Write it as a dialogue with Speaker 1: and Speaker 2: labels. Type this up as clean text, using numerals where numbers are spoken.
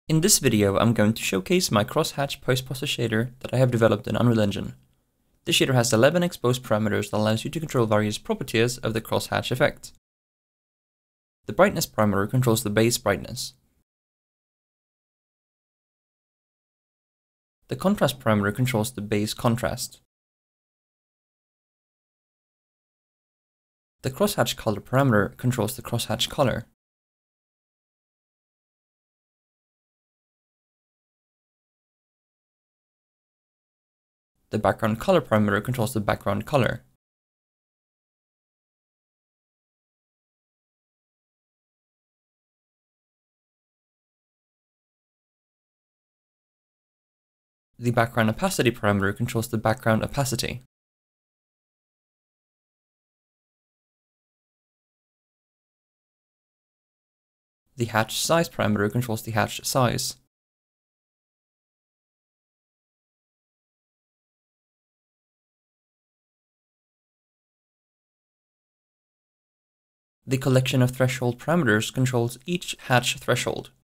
Speaker 1: In this video, I'm going to showcase my crosshatch post-process shader that I have developed in Unreal Engine. This shader has 11 exposed parameters that allows you to control various properties of the crosshatch effect. The brightness parameter controls the base brightness. The contrast parameter controls the base contrast. The crosshatch color parameter controls the crosshatch color. The background color parameter controls the background color. The background opacity parameter controls the background opacity. The hatch size parameter controls the hatch size. The collection of threshold parameters controls each hatch threshold.